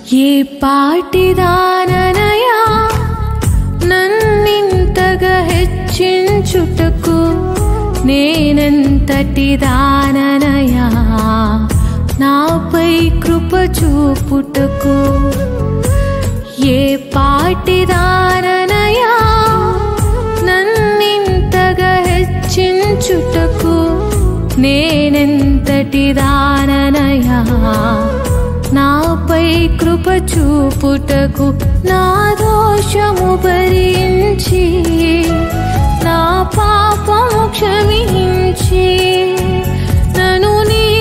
ఏ పాటిదాననయా నన్నింతగా హెచ్చించుటకు, నేనెంతటి దాననయా నాపై కృప చూపుటకు. ఏ పాటిదాననయా నన్నింతగా హెచ్చించుటకు, నేనెంతటి దాననయా నాపై కృప చూపుటకు. నా దోష